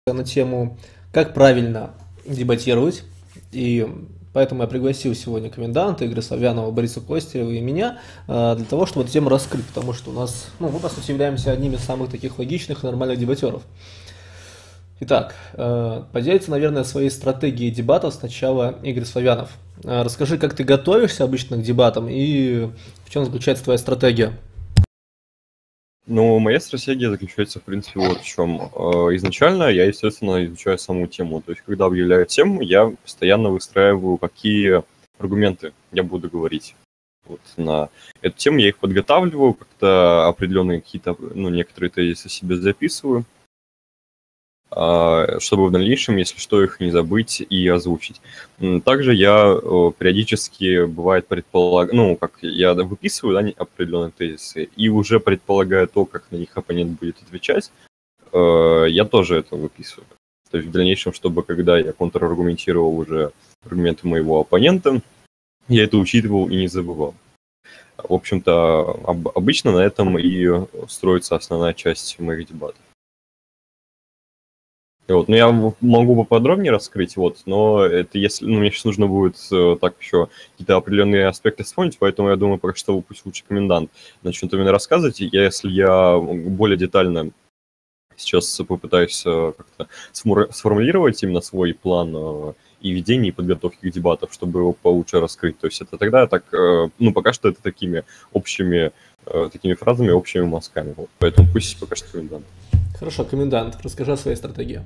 на тему, как правильно дебатировать. И поэтому я пригласил сегодня коменданта Игоря Славянова, Бориса Костерева и меня для того, чтобы эту тему раскрыть, потому что мы, по сути, являемся одними из самых таких логичных и нормальных дебатеров. Итак, поделится, наверное, своей стратегией дебатов сначала Игорь Славянов. Расскажи, как ты готовишься обычно к дебатам и в чем заключается твоя стратегия? Ну, моя стратегия заключается, в принципе, вот в чем. Изначально я, естественно, изучаю саму тему. То есть, когда объявляю тему, я постоянно выстраиваю, какие аргументы я буду говорить. Вот на эту тему я их подготавливаю, как-то определенные какие-то, некоторые тезисы себе записываю, чтобы в дальнейшем, если что, их не забыть и озвучить. Также я периодически, бывает, как я выписываю, да, определенные тезисы, и уже предполагая то, как на них оппонент будет отвечать, я тоже это выписываю. То есть в дальнейшем, чтобы когда я контраргументировал уже аргументы моего оппонента, я это учитывал и не забывал. В общем-то, обычно на этом и строится основная часть моих дебатов. Я могу поподробнее раскрыть, но это если, мне сейчас нужно будет так еще какие-то определенные аспекты вспомнить, поэтому я думаю, пока что пусть лучше комендант начнет именно рассказывать. Если я более детально сейчас попытаюсь как-то сформулировать именно свой план и ведения, и подготовки к дебатам, чтобы его получше раскрыть. То есть это тогда так, пока что это такими общими такими фразами, общими мазками. Поэтому пусть пока что комендант. Хорошо, комендант, расскажи о своей стратегии.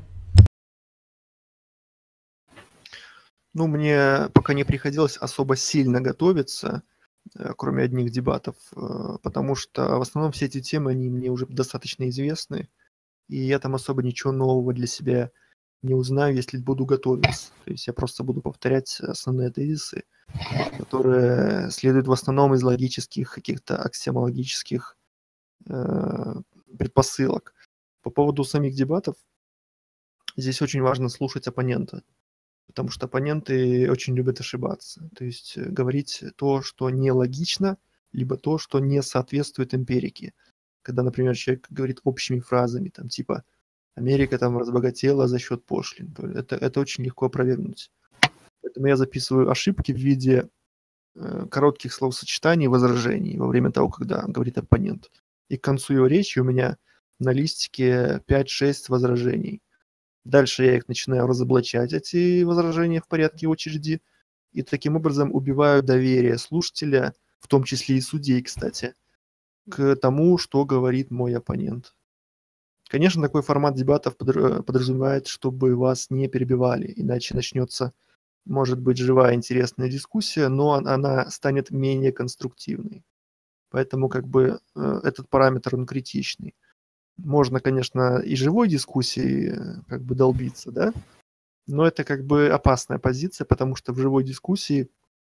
Мне пока не приходилось особо сильно готовиться, кроме одних дебатов, потому что в основном все эти темы, они мне уже достаточно известны, и я там особо ничего нового для себя не узнаю, если буду готовиться. То есть я просто буду повторять основные тезисы, которые следуют в основном из логических, каких-то аксиомологических предпосылок. По поводу самих дебатов, здесь очень важно слушать оппонента, потому что оппоненты очень любят ошибаться. То есть говорить то, что нелогично, либо то, что не соответствует эмпирике. Когда, например, человек говорит общими фразами, там, типа «Америка там разбогатела за счет пошлин». Это очень легко опровергнуть. Поэтому я записываю ошибки в виде коротких словосочетаний и возражений во время того, когда говорит оппонент. И к концу его речи у меня на листике 5-6 возражений. Дальше я их начинаю разоблачать, эти возражения в порядке очереди, и таким образом убиваю доверие слушателя, в том числе и судей, кстати, к тому, что говорит мой оппонент. Конечно, такой формат дебатов подразумевает, чтобы вас не перебивали, иначе начнется, может быть, живая интересная дискуссия, но она станет менее конструктивной. Поэтому этот параметр, он критичный. Можно, конечно, и живой дискуссии долбиться, да, но это опасная позиция, потому что в живой дискуссии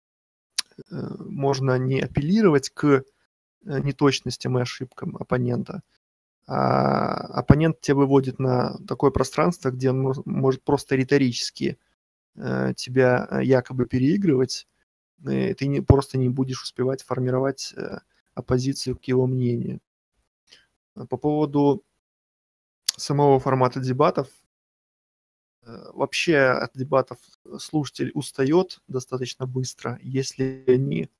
можно не апеллировать к неточностям и ошибкам оппонента, а оппонент тебя выводит на такое пространство, где он может просто риторически тебя якобы переигрывать, и ты просто не будешь успевать формировать оппозицию к его мнению. По поводу самого формата дебатов, вообще от дебатов слушатель устает достаточно быстро, если они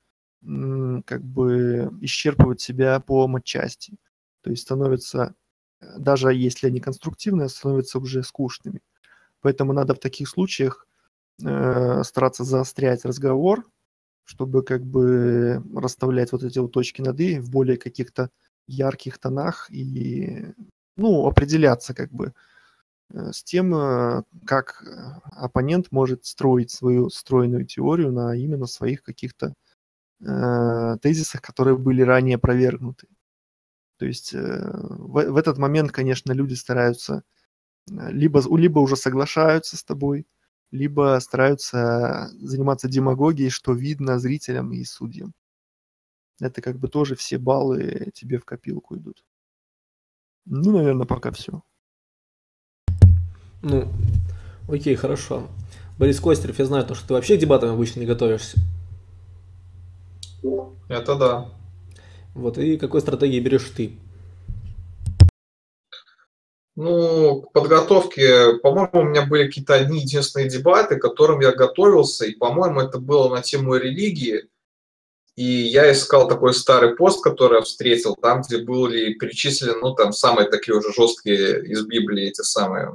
исчерпывают себя по матчасти. То есть становятся, даже если они конструктивные, становятся уже скучными. Поэтому надо в таких случаях стараться заострять разговор, чтобы расставлять вот эти точки над «и» в более каких-то ярких тонах и определяться с тем, как оппонент может строить свою стройную теорию на именно своих каких-то тезисах, которые были ранее опровергнуты. То есть в этот момент, конечно, люди стараются либо уже соглашаются с тобой, либо стараются заниматься демагогией, что видно зрителям и судьям. Это тоже все баллы тебе в копилку идут. Наверное, пока все. Окей, хорошо. Борис Костерев, я знаю, что ты вообще к дебатам обычно не готовишься. Это да. И какой стратегии берешь ты? Ну, к подготовке, по-моему, у меня были какие-то одни единственные дебаты, к которым я готовился, и, по-моему, это было на тему религии, и я искал такой старый пост, который я встретил, там, где были перечислены, ну, там, самые такие уже жесткие из Библии, эти самые,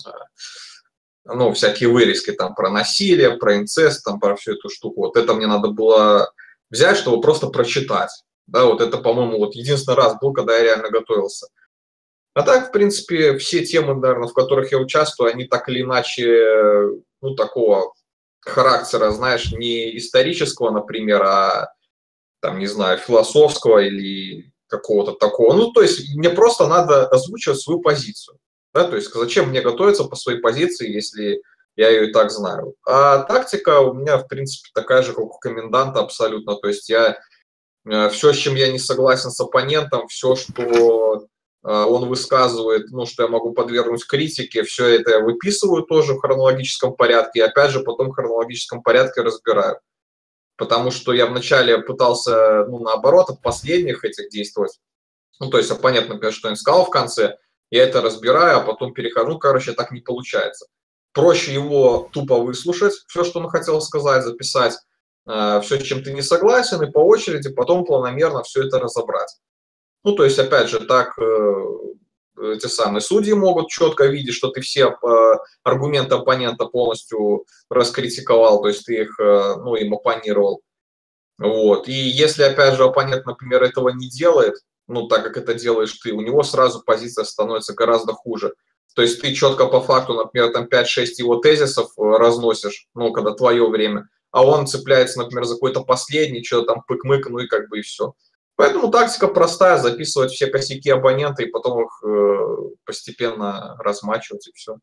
ну, всякие вырезки там про насилие, про инцест, там, про всю эту штуку. Вот это мне надо было взять, чтобы просто прочитать. Да, вот это, по-моему, вот единственный раз был, когда я реально готовился. А так, в принципе, все темы, наверное, в которых я участвую, они так или иначе, ну, такого характера, знаешь, не исторического, например, а, там, не знаю, философского или какого-то такого. Ну, то есть мне просто надо озвучивать свою позицию. Да? То есть зачем мне готовиться по своей позиции, если я ее и так знаю. А тактика у меня, в принципе, такая же, как у коменданта абсолютно. То есть я все, с чем я не согласен с оппонентом, все, что он высказывает, ну, что я могу подвергнуть критике, все это я выписываю тоже в хронологическом порядке, и опять же потом в хронологическом порядке разбираю. Потому что я вначале пытался, ну, наоборот, от последних этих действовать. Ну, то есть оппонент, например, что-нибудь сказал в конце, я это разбираю, а потом перехожу, короче, так не получается. Проще его тупо выслушать, все, что он хотел сказать, записать, все, с чем ты не согласен, и по очереди потом планомерно все это разобрать. Ну, то есть, опять же, так эти самые судьи могут четко видеть, что ты все аргументы оппонента полностью раскритиковал, то есть ты их, ну, им оппонировал. Вот. И если, опять же, оппонент, например, этого не делает, ну, так как это делаешь ты, у него сразу позиция становится гораздо хуже. То есть ты четко по факту, например, там 5-6 его тезисов разносишь, ну, когда твое время, а он цепляется, например, за какой-то последний, что-то там пык-мык, ну и как бы и все. Поэтому тактика простая, записывать все косяки абонента и потом их постепенно размачивать и все.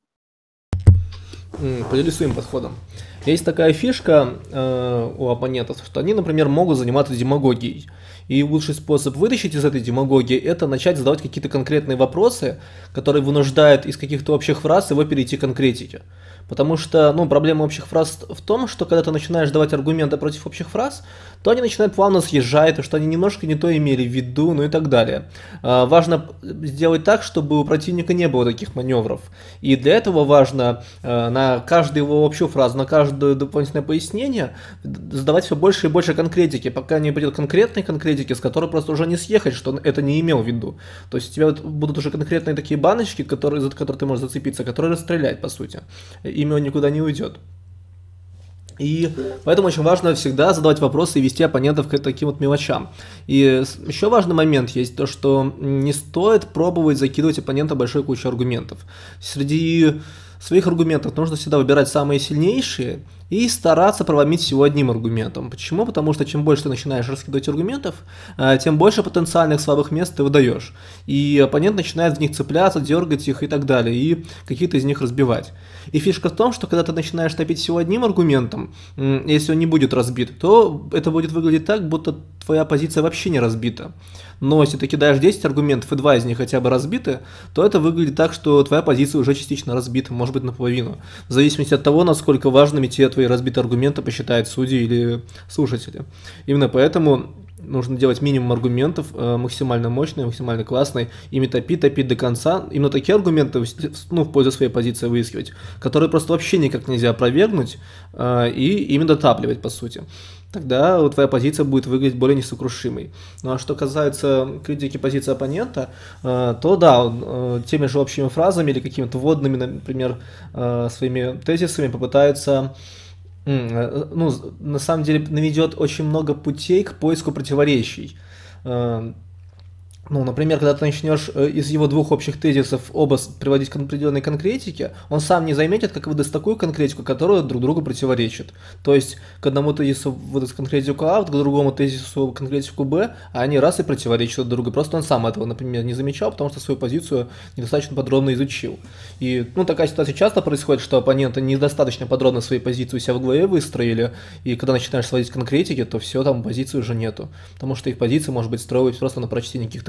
Поделюсь своим подходом. Есть такая фишка у оппонентов, что они, например, могут заниматься демагогией. И лучший способ вытащить из этой демагогии – это начать задавать какие-то конкретные вопросы, которые вынуждают из каких-то общих фраз его перейти к конкретике. Потому что, ну, проблема общих фраз в том, что когда ты начинаешь давать аргументы против общих фраз, то они начинают плавно съезжать, что они немножко не то имели в виду, ну и так далее. Важно сделать так, чтобы у противника не было таких маневров. И для этого важно на каждую его общую фразу, на каждое дополнительное пояснение задавать все больше и больше конкретики, пока не придет конкретной конкретики, с которой просто уже не съехать, что он это не имел в виду. То есть у тебя вот будут уже конкретные такие баночки, за которые ты можешь зацепиться, которые расстрелять, по сути. Ими он никуда не уйдет. И поэтому очень важно всегда задавать вопросы и вести оппонентов к таким вот мелочам. И еще важный момент есть то, что не стоит пробовать закидывать оппонента большой кучей аргументов. Среди своих аргументов нужно всегда выбирать самые сильнейшие и стараться проломить всего одним аргументом. Почему? Потому что чем больше ты начинаешь раскидывать аргументов, тем больше потенциальных слабых мест ты выдаешь. И оппонент начинает в них цепляться, дергать их и так далее, и какие-то из них разбивать. И фишка в том, что когда ты начинаешь топить всего одним аргументом, если он не будет разбит, то это будет выглядеть так, будто твоя позиция вообще не разбита. Но если ты кидаешь 10 аргументов и 2 из них хотя бы разбиты, то это выглядит так, что твоя позиция уже частично разбита, может быть наполовину. В зависимости от того, насколько важными те твои разбитые аргументы посчитают судьи или слушатели. Именно поэтому нужно делать минимум аргументов, максимально мощные, максимально классные, ими топить до конца. Именно такие аргументы, ну, в пользу своей позиции выискивать, которые просто вообще никак нельзя опровергнуть, и ими дотапливать, по сути. Тогда твоя позиция будет выглядеть более несокрушимой. Ну а что касается критики позиции оппонента, то да, теми же общими фразами или какими-то вводными, например, своими тезисами попытается, ну, на самом деле наведет очень много путей к поиску противоречий. Ну, например, когда ты начнешь из его двух общих тезисов оба приводить к определенной конкретике, он сам не заметит, как выдаст такую конкретику, которая друг другу противоречит. То есть, к одному тезису выдаст конкретику А, к другому тезису конкретику Б, а они раз и противоречат друг другу. Просто он сам этого, например, не замечал, потому что свою позицию недостаточно подробно изучил. И, ну, такая ситуация часто происходит, что оппоненты недостаточно подробно свои позиции у себя в голове выстроили, и когда начинаешь сводить конкретики, то все, там позиции уже нету. Потому что их позиции, может быть, строились просто на прочтении каких-то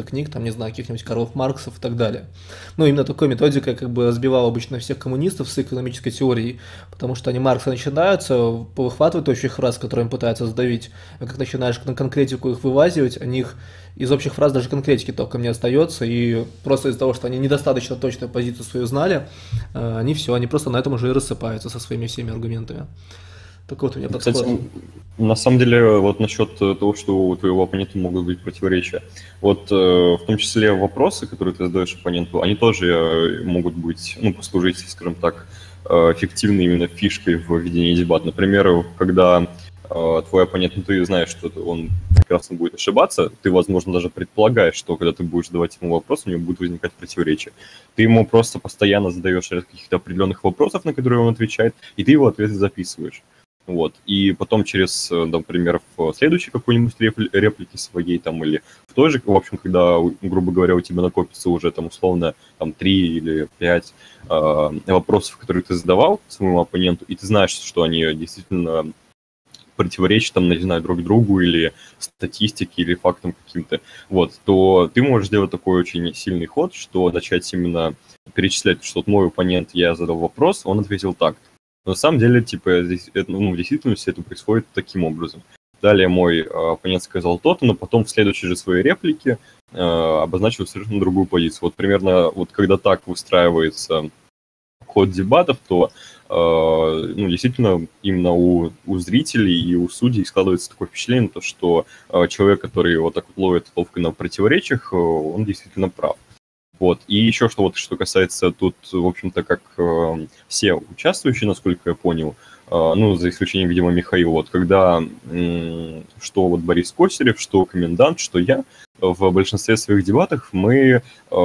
книг, там, не знаю, каких-нибудь Карлов Марксов и так далее. Ну, именно такой методикой как бы сбивал обычно всех коммунистов с экономической теорией, потому что они Маркса начинаются, выхватывают общих фраз, которые им пытаются сдавить, а как начинаешь на конкретику их вывазивать, они их из общих фраз даже конкретики толком не остается, и просто из-за того, что они недостаточно точно позицию свою знали, они все, они просто на этом уже и рассыпаются со своими всеми аргументами. Так вот у меня подход. Кстати, на самом деле, вот насчет того, что у твоего оппонента могут быть противоречия, вот в том числе вопросы, которые ты задаешь оппоненту, они тоже могут быть, ну, послужить, скажем так, эффективной именно фишкой в ведении дебат. Например, когда твой оппонент, ну, ты знаешь, что он прекрасно будет ошибаться, ты, возможно, даже предполагаешь, что когда ты будешь задавать ему вопрос, у него будет возникать противоречие. Ты ему просто постоянно задаешь ряд каких-то определенных вопросов, на которые он отвечает, и ты его ответы записываешь. Вот. И потом через, например, в следующей какой-нибудь реплике своей, там, или в той же, в общем, когда, грубо говоря, у тебя накопится уже, там, условно, там, 3 или 5 вопросов, которые ты задавал своему оппоненту, и ты знаешь, что они действительно противоречат, там, не знаю, друг другу или статистике, или фактам каким-то, вот, то ты можешь сделать такой очень сильный ход, что начать именно перечислять, что вот мой оппонент, я задал вопрос, он ответил так. Но на самом деле, типа, здесь, ну, в действительности это происходит таким образом. Далее мой оппонент сказал то-то, но потом в следующей же своей реплике обозначил совершенно другую позицию. Вот примерно, вот когда так выстраивается ход дебатов, то ну, действительно, именно у зрителей и у судей складывается такое впечатление, то, что человек, который вот так вот ловит ловко на противоречиях, он действительно прав. Вот. И еще что касается тут, в общем-то, как все участвующие, насколько я понял, ну, за исключением, видимо, Михаила, вот, когда что вот Борис Косарев, что комендант, что я, в большинстве своих дебатов мы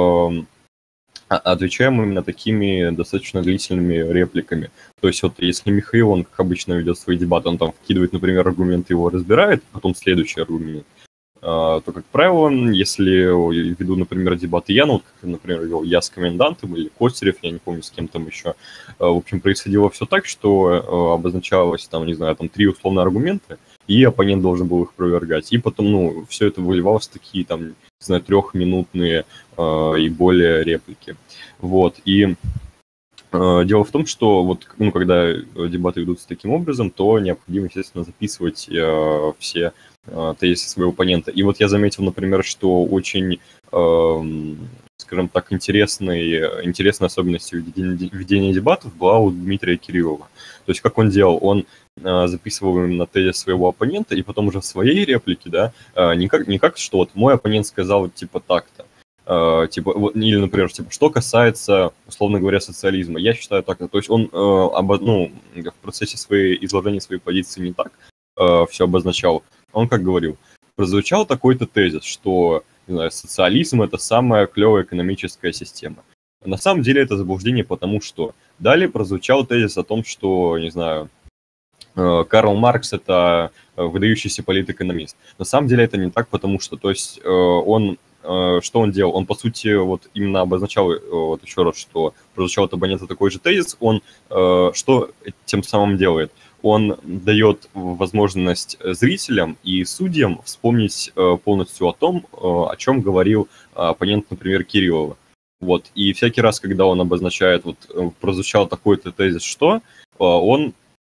отвечаем именно такими достаточно длительными репликами. То есть вот если Михаил, он, как обычно, ведет свои дебаты, он там вкидывает, например, аргумент, его разбирает, потом следующий аргумент, то, как правило, если веду, например, дебаты я, ну, вот, как, например, вел я с комендантом или Косарев, я не помню, с кем там еще, в общем, происходило все так, что обозначалось, там, не знаю, там 3 условные аргумента, и оппонент должен был их опровергать. И потом, ну, все это выливалось в такие, там, не знаю, 3-минутные и более реплики. Вот, и дело в том, что вот, ну, когда дебаты ведутся таким образом, то необходимо, естественно, записывать все тезисы своего оппонента. И вот я заметил, например, что очень, скажем так, интересной особенностью ведения дебатов была у Дмитрия Кириллова. То есть как он делал? Он записывал именно тезис своего оппонента, и потом уже в своей реплике, да, не как что вот мой оппонент сказал типа так-то, типа, вот, или, например, типа, что касается, условно говоря, социализма, я считаю так-то. То есть он в процессе изложения своей позиции не так все обозначал. Он как говорил, прозвучал такой-то тезис, что, не знаю, социализм – это самая клевая экономическая система. На самом деле это заблуждение, потому что далее прозвучал тезис о том, что, не знаю, Карл Маркс – это выдающийся политэкономист. На самом деле это не так, потому что, то есть, что он делал? Он, по сути, вот именно обозначал, вот еще раз, что прозвучал от абонента такой же тезис, он что тем самым делает? Он дает возможность зрителям и судьям вспомнить полностью о том, о чем говорил оппонент, например, Кириллова. Вот. И всякий раз, когда он обозначает, вот прозвучал такой-то тезис, что он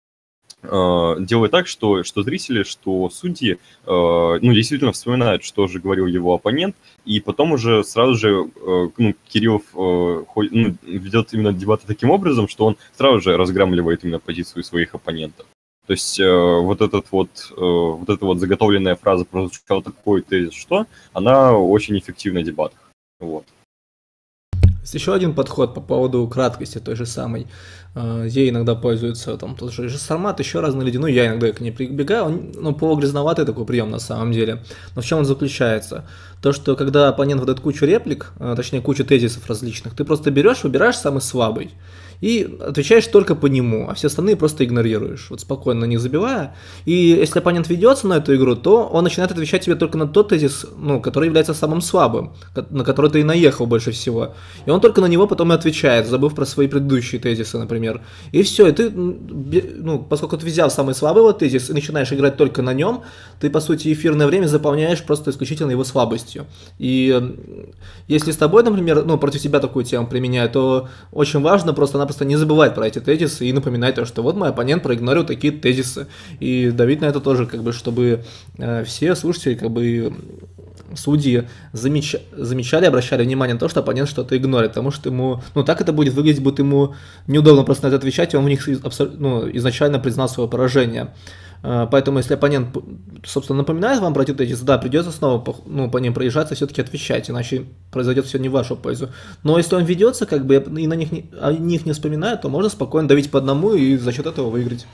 делает так, что зрители, что судьи, ну, действительно вспоминают, что же говорил его оппонент, и потом уже сразу же, ну, Кириллов ведет именно дебаты таким образом, что он сразу же разграмливает именно позицию своих оппонентов. То есть вот эта вот заготовленная фраза прозвучала такой тезис, что она очень эффективна в дебатах. Вот. Есть еще один подход по поводу краткости той же самой. Ей иногда пользуются там тот же формат, еще разные люди. Ну, я иногда к ней прибегаю. Ну, полугрязноватый такой прием на самом деле. Но в чем он заключается? То, что когда оппонент выдает кучу реплик, точнее кучу тезисов различных, ты просто берешь, выбираешь самый слабый и отвечаешь только по нему, а все остальные просто игнорируешь, вот спокойно на них забивая. И если оппонент ведется на эту игру, то он начинает отвечать тебе только на тот тезис, ну, который является самым слабым, на который ты и наехал больше всего. И он только на него потом и отвечает, забыв про свои предыдущие тезисы, например. И все, и ты, ну, поскольку ты взял самый слабый вот тезис и начинаешь играть только на нем, ты, по сути, эфирное время заполняешь просто исключительно его слабостью. И если с тобой, например, ну, против тебя такую тему применяют, то очень важно просто-напросто не забывать про эти тезисы и напоминать то, что вот мой оппонент проигнорил такие тезисы. И давить на это тоже, как бы, чтобы все слушатели, как бы, судьи замечали, обращали внимание на то, что оппонент что-то игнорит, потому что ему, ну, так это будет выглядеть, будто ему неудобно просто на это отвечать, и он в них ну, изначально признал свое поражение. Поэтому, если оппонент, собственно, напоминает вам про эти тезисы, да, придется снова по ним проезжаться, все-таки отвечать, иначе произойдет все не в вашу пользу. Но если он ведется, как бы, и о них не вспоминает, то можно спокойно давить по одному и за счет этого выиграть.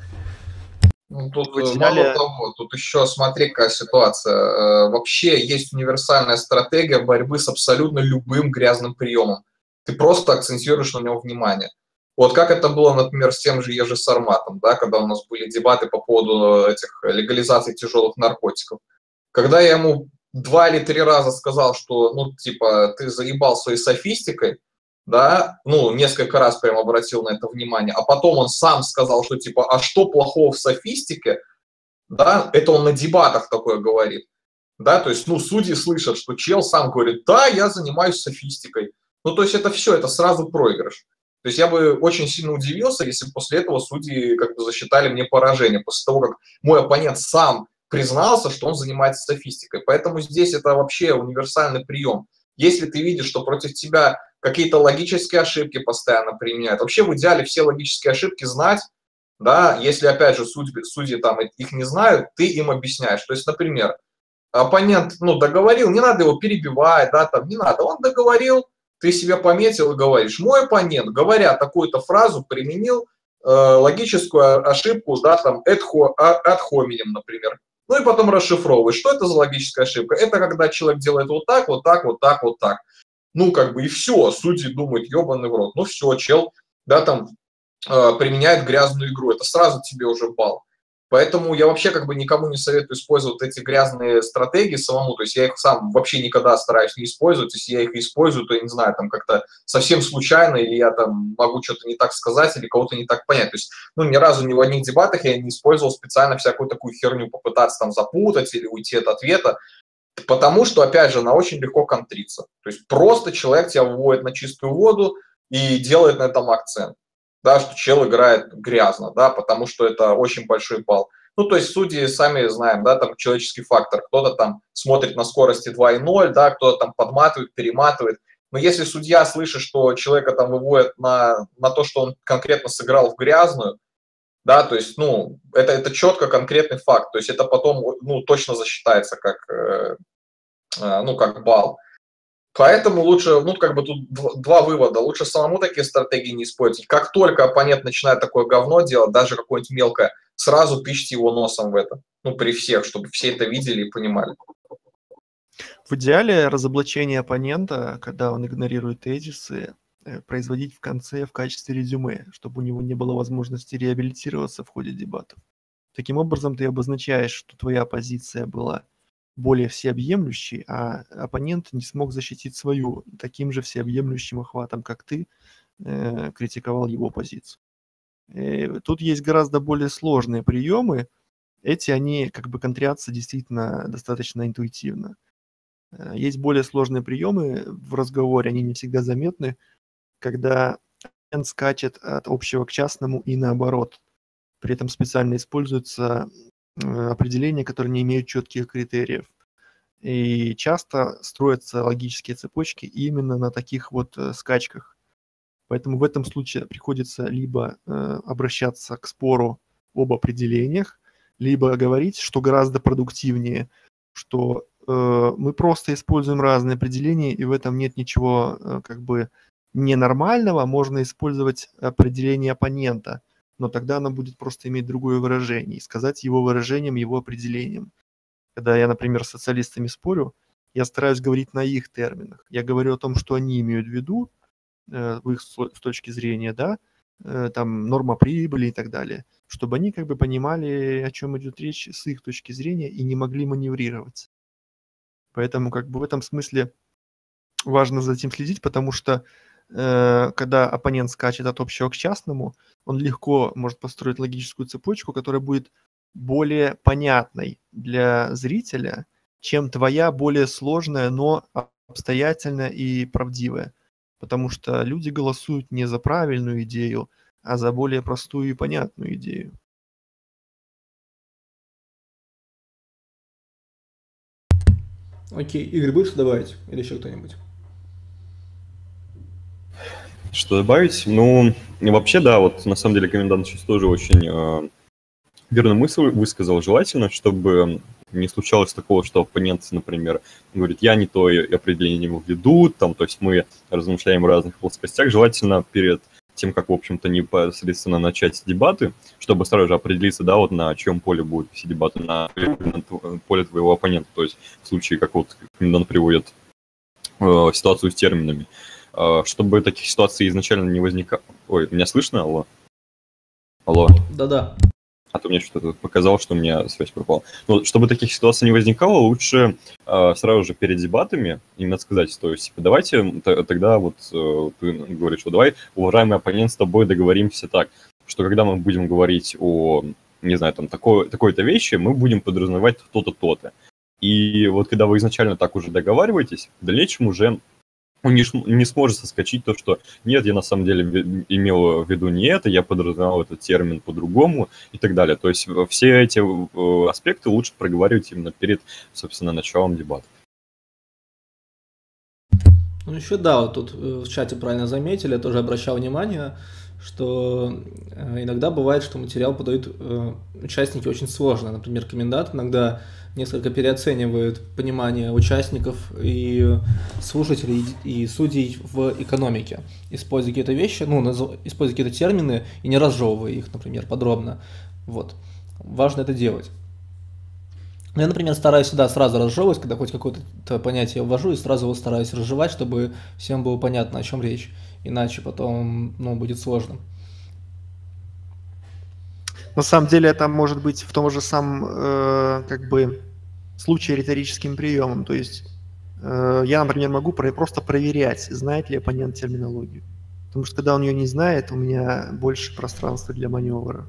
Ну, тут мало того, тут еще смотри, какая ситуация. Вообще есть универсальная стратегия борьбы с абсолютно любым грязным приемом. Ты просто акцентируешь на него внимание. Вот как это было, например, с тем же Ежи Сарматом, да, когда у нас были дебаты по поводу этих легализации тяжелых наркотиков. Когда я ему 2 или 3 раза сказал, что, ну, типа, ты заебал своей софистикой, да, ну, несколько раз прям обратил на это внимание, а потом он сам сказал, что, типа, а что плохого в софистике, да, это он на дебатах такое говорит, да, то есть, ну, судьи слышат, что чел сам говорит, да, я занимаюсь софистикой, ну, то есть это все, это сразу проигрыш. То есть я бы очень сильно удивился, если бы после этого судьи как бы засчитали мне поражение, после того, как мой оппонент сам признался, что он занимается софистикой. Поэтому здесь это вообще универсальный прием. Если ты видишь, что против тебя какие-то логические ошибки постоянно применяют, вообще в идеале все логические ошибки знать, да, если, опять же, судьи там их не знают, ты им объясняешь. То есть, например, оппонент, ну, договорил, не надо его перебивать, да, там, не надо, он договорил, ты себе пометил и говоришь, мой оппонент, говоря такую-то фразу, применил логическую ошибку, да, там, ad hominem, например. Ну и потом расшифровываешь, что это за логическая ошибка. Это когда человек делает вот так, вот так, вот так, вот так. Ну, как бы и все, судьи думают, ебаный в рот. Ну все, чел, да, там, применяет грязную игру, это сразу тебе уже балл. Поэтому я вообще как бы никому не советую использовать эти грязные стратегии самому, то есть я их сам вообще никогда стараюсь не использовать, если я их использую, то я не знаю, там как-то совсем случайно, или я там могу что-то не так сказать, или кого-то не так понять. То есть, ну, ни разу ни в одних дебатах я не использовал специально всякую такую херню, попытаться там запутать или уйти от ответа, потому что, опять же, она очень легко контрится. То есть просто человек тебя выводит на чистую воду и делает на этом акцент. Да, что чел играет грязно, да, потому что это очень большой балл. Ну, то есть судьи сами знаем, да, там человеческий фактор. Кто-то там смотрит на скорости 2,0, да, кто-то там подматывает, перематывает. Но если судья слышит, что человека там выводят на то, что он конкретно сыграл в грязную, да, то есть, ну, это четко конкретный факт. То есть это потом, ну, точно засчитается как, ну, как балл. Поэтому лучше, ну, как бы тут два вывода. Лучше самому такие стратегии не использовать. Как только оппонент начинает такое говно делать, даже какое-нибудь мелкое, сразу тычьте его носом в это. Ну, при всех, чтобы все это видели и понимали. В идеале разоблачение оппонента, когда он игнорирует тезисы, производить в конце в качестве резюме, чтобы у него не было возможности реабилитироваться в ходе дебатов. Таким образом, ты обозначаешь, что твоя позиция была более всеобъемлющей, а оппонент не смог защитить свою таким же всеобъемлющим охватом, как ты критиковал его позицию. Тут есть гораздо более сложные приемы. Они как бы контрятся действительно достаточно интуитивно. Есть более сложные приемы в разговоре, они не всегда заметны, когда оппонент скачет от общего к частному и наоборот. При этом специально используются определения, которые не имеют четких критериев. И часто строятся логические цепочки именно на таких вот скачках. Поэтому в этом случае приходится либо обращаться к спору об определениях, либо говорить, что гораздо продуктивнее, что мы просто используем разные определения, и в этом нет ничего как бы ненормального. Можно использовать определение оппонента, но тогда оно будет просто иметь другое выражение, и сказать его выражением, его определением. Когда я, например, с социалистами спорю, я стараюсь говорить на их терминах. Я говорю о том, что они имеют в виду, в их с точки зрения, да, там норма прибыли и так далее, чтобы они как бы понимали, о чем идет речь с их точки зрения и не могли маневрировать. Поэтому как бы в этом смысле важно за этим следить, потому что когда оппонент скачет от общего к частному, он легко может построить логическую цепочку, которая будет более понятной для зрителя, чем твоя более сложная, но обстоятельная и правдивая. Потому что люди голосуют не за правильную идею, а за более простую и понятную идею. Окей, Игорь, будешь добавить? Или еще кто-нибудь? Что добавить? Ну, вообще, да, вот на самом деле комендант сейчас тоже очень верную мысль высказал. Желательно, чтобы не случалось такого, что оппонент, например, говорит, я не то определение введу, там, то есть мы размышляем в разных плоскостях. Желательно перед тем, как, в общем-то, непосредственно начать дебаты, чтобы сразу же определиться, да, вот на чьем поле будут все дебаты, на поле твоего оппонента, то есть в случае, как вот комендант приводит ситуацию с терминами, чтобы таких ситуаций изначально не возникало. Ой, меня слышно? Алло? Алло? Да-да. А то мне что-то показало, что у меня связь пропала. Но чтобы таких ситуаций не возникало, лучше сразу же перед дебатами именно сказать, то есть, давайте тогда вот ты говоришь, что давай, уважаемый оппонент, с тобой договоримся так, что когда мы будем говорить о, не знаю, там, такой-то вещи, мы будем подразумевать то-то, то-то. И вот когда вы изначально так уже договариваетесь, в дальнейшем уже он не сможет соскочить то, что нет, я на самом деле имел в виду не это, я подразумевал этот термин по-другому и так далее. То есть все эти аспекты лучше проговаривать именно перед, собственно, началом дебатов. Ну еще да, вот тут в чате правильно заметили, я тоже обращал внимание, что иногда бывает, что материал подают участники очень сложно. Например, комендант иногда несколько переоценивает понимание участников и слушателей и судей в экономике, используя какие-то вещи, используя какие-то термины и не разжевывая их, например, подробно. Вот. Важно это делать. Я, например, стараюсь всегда сразу разжевывать, когда хоть какое-то понятие ввожу, и сразу его стараюсь разжевать, чтобы всем было понятно, о чем речь. Иначе потом, будет сложно. На самом деле это может быть в том же самом случае риторическим приемом. То есть я, например, могу просто проверять, знает ли оппонент терминологию. Потому что когда он ее не знает, у меня больше пространства для маневра.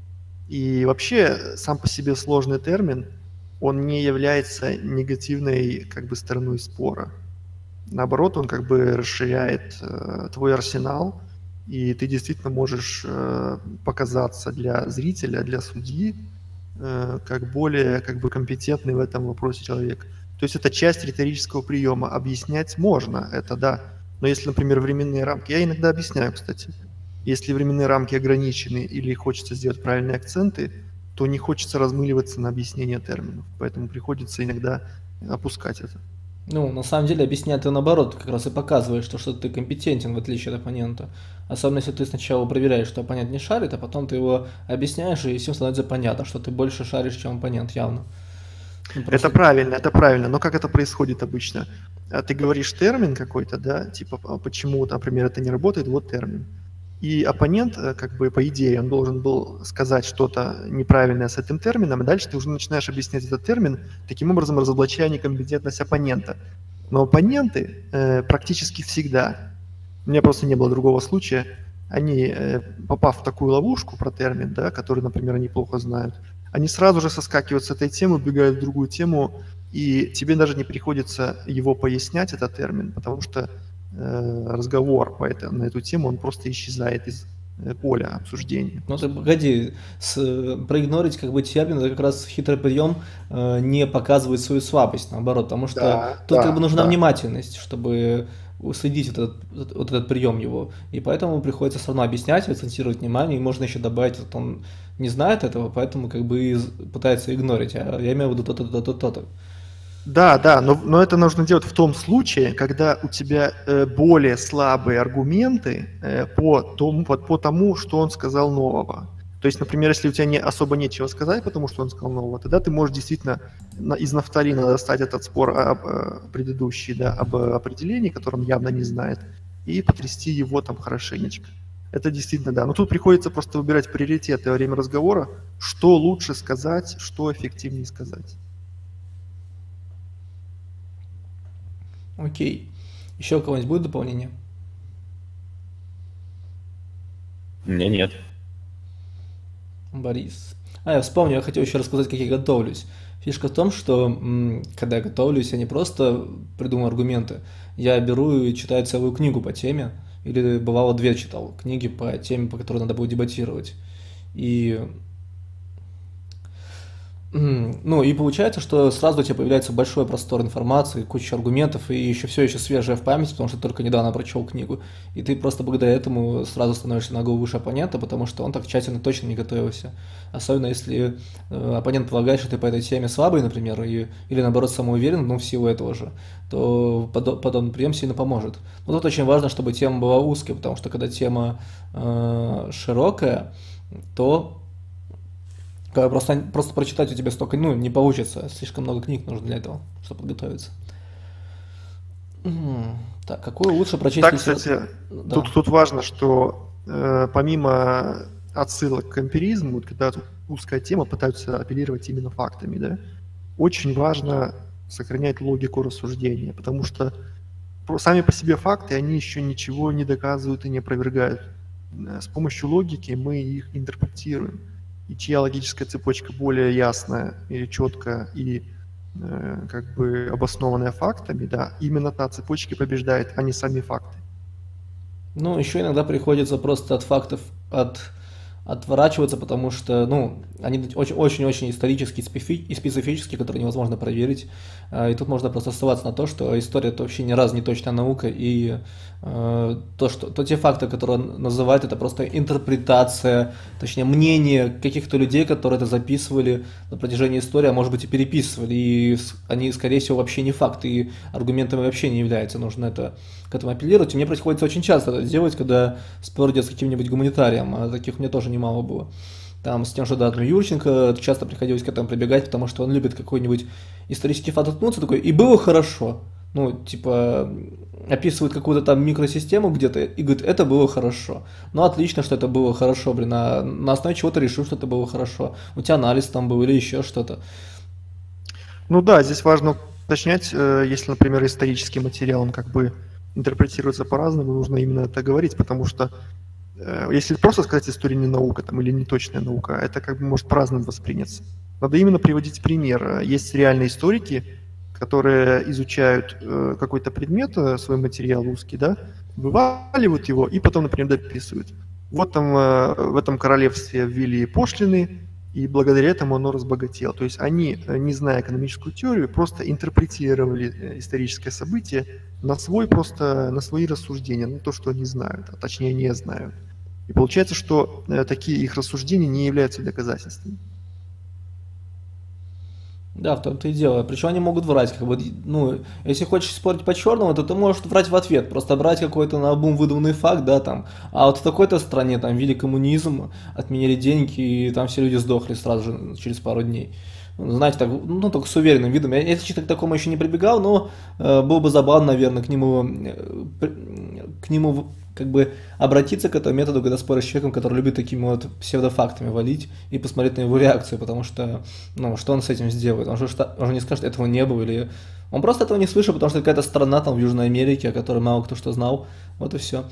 И вообще сам по себе сложный термин, он не является негативной стороной спора. Наоборот, он расширяет твой арсенал, и ты действительно можешь показаться для зрителя, для судьи, как более компетентный в этом вопросе человек. То есть это часть риторического приема. Объяснять можно, это да. Но если, например, временные рамки... Я иногда объясняю, кстати. Если временные рамки ограничены или хочется сделать правильные акценты, то не хочется размыливаться на объяснение терминов. Поэтому приходится иногда опускать это. На самом деле, объяснять ты наоборот как раз и показываешь, что ты компетентен, в отличие от оппонента. Особенно, если ты сначала проверяешь, что оппонент не шарит, а потом ты его объясняешь, и всем становится понятно, что ты больше шаришь, чем оппонент, явно. Это правильно. Но как это происходит обычно? Ты говоришь термин какой-то, да, типа, почему, например, это не работает, вот термин. И оппонент, по идее, он должен был сказать что-то неправильное с этим термином, и дальше ты уже начинаешь объяснять этот термин, таким образом разоблачая некомпетентность оппонента. Но оппоненты практически всегда, у меня просто не было другого случая, они, попав в такую ловушку про термин, да, который, например, они плохо знают, они сразу же соскакивают с этой темы, убегают в другую тему, и тебе даже не приходится его пояснять, этот термин, потому что разговор на эту тему, он просто исчезает из поля обсуждения. Ты погоди, проигнорить термин, это как раз хитрый прием не показывает свою слабость, наоборот, потому что тут нужна внимательность, чтобы уследить вот этот прием его, и поэтому приходится все равно объяснять, акцентировать внимание, и можно еще добавить, вот он не знает этого, поэтому пытается игнорить, а я имею в виду то-то. Да, но это нужно делать в том случае, когда у тебя более слабые аргументы по тому, что он сказал нового. То есть, например, если у тебя особо нечего сказать, потому что он сказал нового, тогда ты можешь действительно из нафталина достать этот спор предыдущий, да, об определении, которое он явно не знает, и потрясти его там хорошенечко. Это действительно да. Но тут приходится просто выбирать приоритеты во время разговора, что лучше сказать, что эффективнее сказать. Окей. Еще у кого-нибудь будет дополнение? У меня нет. Борис. Я вспомнил, я хотел еще рассказать, как я готовлюсь. Фишка в том, что когда я готовлюсь, я не просто придумываю аргументы, я беру и читаю целую книгу по теме, или бывало 2 читал книги по теме, по которой надо было дебатировать. И ну и получается, что сразу у тебя появляется большой простор информации, куча аргументов, и еще все еще свежее в памяти, потому что только недавно прочел книгу. И ты просто благодаря этому сразу становишься на голову выше оппонента, потому что он так тщательно точно не готовился. Особенно если оппонент полагает, что ты по этой теме слабый, например, или наоборот самоуверен, ну в силу этого же, то подобный прием сильно поможет. Но тут очень важно, чтобы тема была узкой, потому что когда тема широкая, то просто прочитать у тебя столько, не получится. Слишком много книг нужно для этого, чтобы подготовиться. Так, какую лучше прочесть? Так, кстати, да. Тут важно, что помимо отсылок к эмпиризму, когда узкая тема, пытаются апеллировать именно фактами, да, очень важно сохранять логику рассуждения, потому что сами по себе факты, они еще ничего не доказывают и не опровергают. С помощью логики мы их интерпретируем. И чья логическая цепочка более ясная или четкая и как бы обоснованная фактами, да, именно та цепочка побеждает, а не сами факты. Ну, еще иногда приходится просто от фактов отворачиваться, потому что, они очень-очень исторические и специфические, которые невозможно проверить. И тут можно просто ссылаться на то, что история это вообще ни разу не точная наука, и те факты, которые он называет, это просто интерпретация, точнее мнение каких-то людей, которые это записывали на протяжении истории, а может быть и переписывали, и они, скорее всего, вообще не факты, и аргументами вообще не являются, нужно к этому апеллировать. И мне приходится очень часто это делать, когда спор идет с каким-нибудь гуманитарием, а таких у меня тоже немало было. Там с тем же Датом Юрченко часто приходилось к этому прибегать, потому что он любит какой-нибудь исторический факт уткнуться, такой, и было хорошо. Описывает какую-то там микросистему где-то и говорит, это было хорошо. Отлично, что это было хорошо, на основе чего ты решил, что это было хорошо. У тебя анализ там был или еще что-то. Да, здесь важно уточнять, если, например, исторический материал, он как бы интерпретируется по-разному, нужно именно это говорить, потому что если просто сказать, история не наука или не точная наука, это как бы может по-разному восприняться. Надо именно приводить пример. Есть реальные историки, которые изучают какой-то предмет, свой материал узкий, да, вываливают его и потом, например, дописывают. Вот там в этом королевстве ввели пошлины, и благодаря этому оно разбогатело. То есть они, не зная экономическую теорию, просто интерпретировали историческое событие на свои рассуждения, на то, что они знают, а точнее не знают. И получается, что такие их рассуждения не являются доказательствами. Да, в том-то и дело. Причем они могут врать, если хочешь спорить по-черному, то ты можешь врать в ответ, просто брать какой-то наобум выдуманный факт, да, там, а вот в такой-то стране, там, ввели коммунизм, отменили деньги, и там все люди сдохли сразу же через пару дней. Знаете, так, только с уверенным видом. Я к такому еще не прибегал, но было бы забавно, наверное, к нему как бы обратиться к этому методу, когда споришь с человеком, который любит такими вот псевдофактами валить, и посмотреть на его реакцию, потому что, что он с этим сделает? Он же не скажет, этого не было, или он просто этого не слышал, потому что какая-то страна там в Южной Америке, о которой мало кто что знал, вот и все.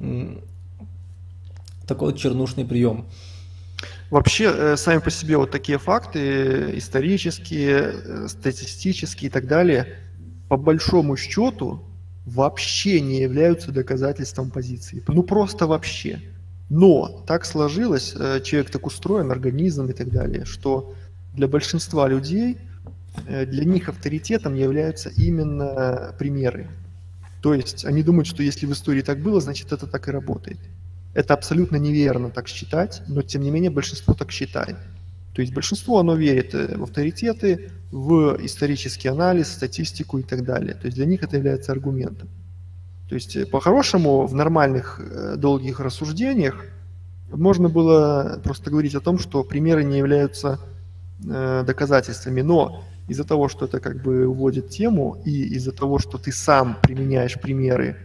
Такой вот чернушный прием. Вообще, сами по себе вот такие факты, исторические, статистические и так далее, по большому счету, вообще не являются доказательством позиции. Просто вообще. Но так сложилось, человек так устроен, организм и так далее, что для большинства людей, для них авторитетом являются именно примеры. То есть они думают, что если в истории так было, значит это так и работает. Это абсолютно неверно так считать, но тем не менее большинство так считает. То есть большинство, оно верит в авторитеты, в исторический анализ, статистику и так далее. То есть для них это является аргументом. То есть по-хорошему в нормальных долгих рассуждениях можно было просто говорить о том, что примеры не являются доказательствами, но из-за того, что это как бы уводит тему, и из-за того, что ты сам применяешь примеры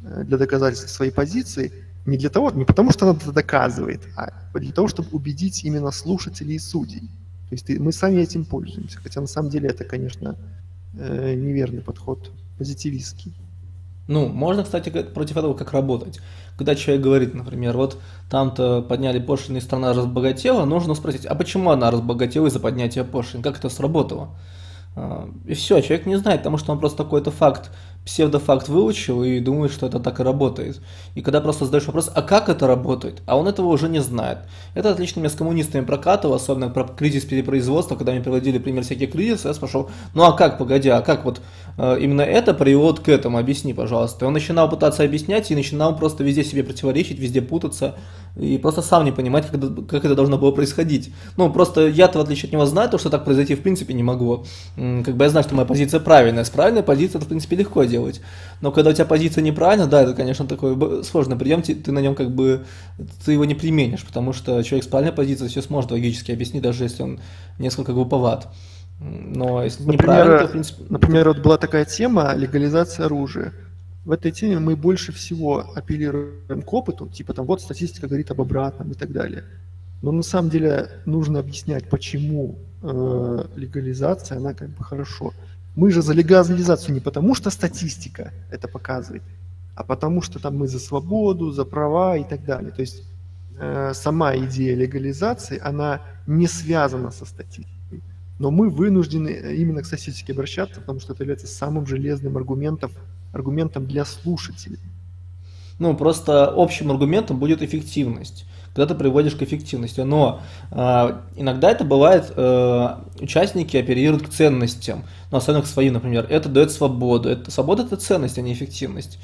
для доказательства своей позиции, не потому, что она это доказывает, а для того, чтобы убедить именно слушателей и судей. То есть мы сами этим пользуемся, хотя на самом деле это, конечно, неверный подход, позитивистский. Ну, можно, кстати, против этого как работать. Когда человек говорит, например, вот там-то подняли пошлины, и страна разбогатела, нужно спросить, а почему она разбогатела из-за поднятия пошлин, как это сработало? И все, человек не знает, потому что он просто какой-то факт, псевдофакт выучил и думает, что это так и работает. И когда просто задаешь вопрос, а как это работает, а он этого уже не знает. Это отлично меня с коммунистами прокатывало, особенно про кризис перепроизводства, когда мне приводили пример всяких кризисов, я спрашивал, ну а как, погоди, а как вот именно это приводит к этому, объясни, пожалуйста. И он начинал пытаться объяснять и начинал просто везде себе противоречить, везде путаться и просто сам не понимать, как это должно было происходить. Ну, просто я-то, в отличие от него, знаю то, что так произойти в принципе не могло. Как бы я знаю, что моя позиция правильная. С правильной позицией это, в принципе, легко делать. Но когда у тебя позиция неправильная, да, это, конечно, такой сложный прием, ты на нем как бы, ты его не применишь, потому что человек с правильной позицией все сможет логически объяснить, даже если он несколько глуповат. Но если неправильно, то, в принципе... Например, вот была такая тема легализация оружия. В этой теме мы больше всего апеллируем к опыту, типа там вот статистика говорит об обратном и так далее. Но на самом деле нужно объяснять, почему легализация, она как бы хорошо. Мы же за легализацию не потому, что статистика это показывает, а потому что там мы за свободу, за права и так далее. То есть сама идея легализации, она не связана со статистикой. Но мы вынуждены именно к статистике обращаться, потому что это является самым железным аргументом для слушателей. Ну, просто общим аргументом будет эффективность, когда ты приводишь к эффективности. Но иногда это бывает, участники оперируют к ценностям, ну, особенно к своим, например. Это дает свободу. Свобода – это ценность, а не эффективность.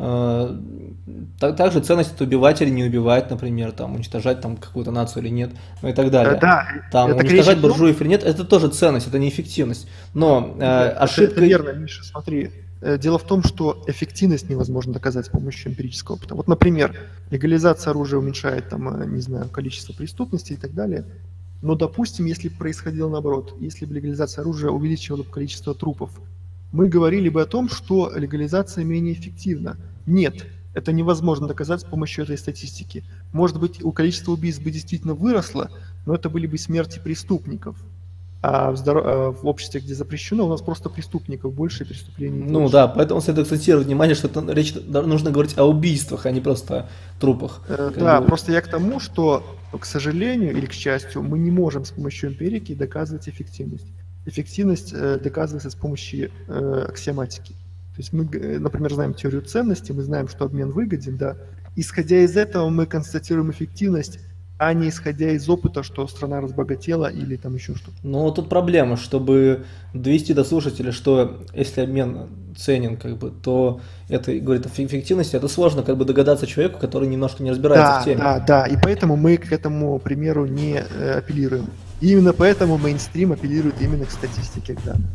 Также ценность – это убивать или не убивать, например, там, уничтожать там, какую-то нацию или нет, ну и так далее. Да, там, это уничтожать буржуев или нет – это тоже ценность, это не эффективность. Но ошибка… Это верно, Миша, смотри. Дело в том, что эффективность невозможно доказать с помощью эмпирического опыта. Вот, например, легализация оружия уменьшает там, не знаю, количество преступностей и так далее. Но, допустим, если бы происходило наоборот, если бы легализация оружия увеличивала бы количество трупов, мы говорили бы о том, что легализация менее эффективна. Нет, это невозможно доказать с помощью этой статистики. Может быть, количество убийств бы действительно выросло, но это были бы смерти преступников. А в обществе, где запрещено, у нас просто преступников больше и преступлений больше. Ну да, поэтому следует акцентировать внимание, что речь нужно говорить о убийствах, а не просто о трупах. Да, просто я к тому, что, к сожалению или к счастью, мы не можем с помощью эмпирики доказывать эффективность. Эффективность доказывается с помощью аксиоматики. То есть мы, например, знаем теорию ценностей, мы знаем, что обмен выгоден, да. Исходя из этого мы констатируем эффективность, а не исходя из опыта, что страна разбогатела или там еще что-то. Но тут проблема, чтобы довести до слушателя, что если обмен ценен, как бы, то это говорит о эффективности, это сложно как бы догадаться человеку, который немножко не разбирается в теме. Да, и поэтому мы к этому примеру не апеллируем. И именно поэтому мейнстрим апеллирует именно к статистике, к данным.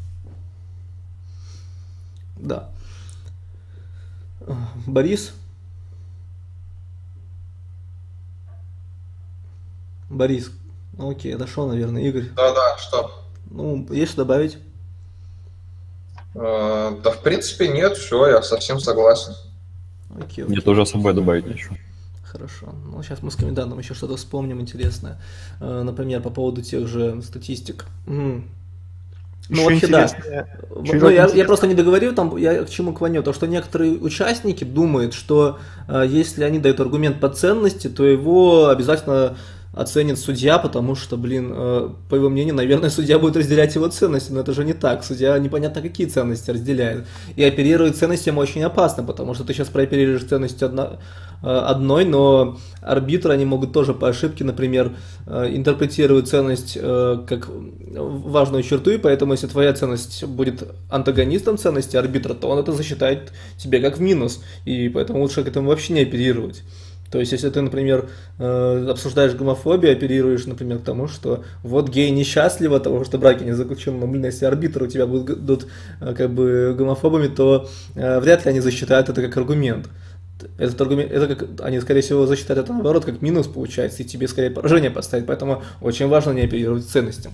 Да. Борис? Борис, ну окей, дошел, наверное, Игорь. Да, что? Ну, есть что добавить? Да, в принципе, нет, все, я совсем согласен. Окей. Мне тоже особо добавить нечего. Хорошо. Ну, сейчас мы с комендантом еще что-то вспомним интересное. Например, по поводу тех же статистик. Ну, вообще, да. Ну, я просто не договорил, там, я к чему клоню, то, что некоторые участники думают, что если они дают аргумент по ценности, то его обязательно оценит судья, потому что, по его мнению, наверное, судья будет разделять его ценности, но это же не так. Судья непонятно какие ценности разделяет. И оперирует ценностями очень опасно, потому что ты сейчас прооперируешь ценностью одной, но арбитры, они могут тоже по ошибке, например, интерпретировать ценность как важную черту, и поэтому, если твоя ценность будет антагонистом ценности арбитра, то он это засчитает тебе как в минус, и поэтому лучше к этому вообще не оперировать. То есть, если ты, например, обсуждаешь гомофобию, оперируешь, например, к тому, что вот геи несчастливы от того, что браки не заключены, но, если арбитры у тебя будут как бы гомофобами, то вряд ли они засчитают это как аргумент. Этот аргумент, это как, они, скорее всего, засчитают это наоборот, как минус получается, и тебе скорее поражение поставить, поэтому очень важно не оперировать ценностям.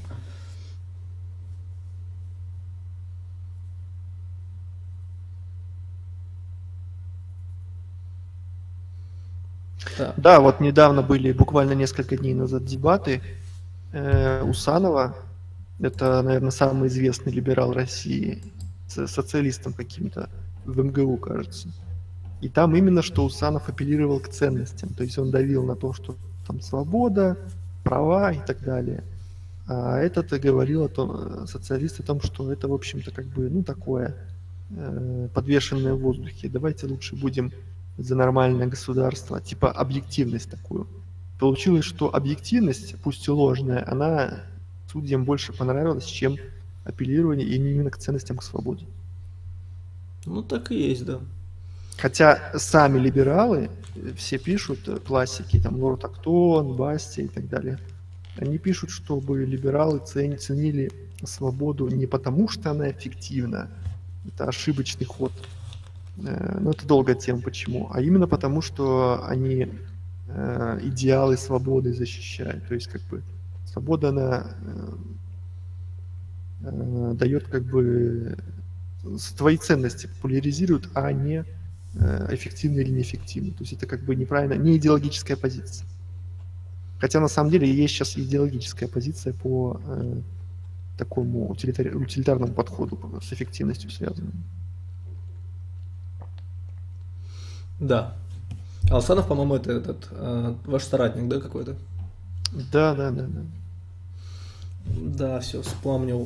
Да. Да, вот недавно были, буквально несколько дней назад, дебаты Усанова. Это, наверное, самый известный либерал России, с социалистом каким-то в МГУ, кажется. И там именно что Усанов апеллировал к ценностям, то есть он давил на то, что там свобода, права и так далее. А этот и говорил о том, социалист о том, что это, в общем-то, как бы, ну, такое подвешенное в воздухе. Давайте лучше будем за нормальное государство, типа объективность такую. Получилось, что объективность, пусть и ложная, она судьям больше понравилась, чем апеллирование именно к ценностям, к свободе. Ну, так и есть, да. Хотя сами либералы, все пишут, классики, там Лорд Актон, Басти и так далее, они пишут, чтобы либералы ценили свободу не потому, что она эффективна, это ошибочный ход, но это долгая тема, почему, а именно потому, что они идеалы свободы защищают. То есть, как бы, свобода, она дает, как бы, твои ценности популяризирует, а не эффективно или неэффективно. То есть это как бы неправильно, не идеологическая позиция. Хотя на самом деле есть сейчас идеологическая позиция по такому утилитарному подходу с эффективностью связанному. Да. Алсанов, по-моему, это этот ваш соратник, да, какой-то? Да. Да, все, вспомнил.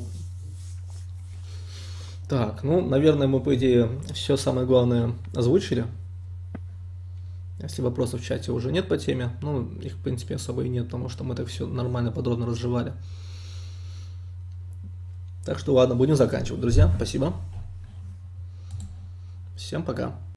Так, ну, наверное, мы, по идее, все самое главное озвучили. Если вопросов в чате уже нет по теме, ну, их, в принципе, особо и нет, потому что мы так все нормально, подробно разжевали. Так что, ладно, будем заканчивать, друзья. Спасибо. Всем пока.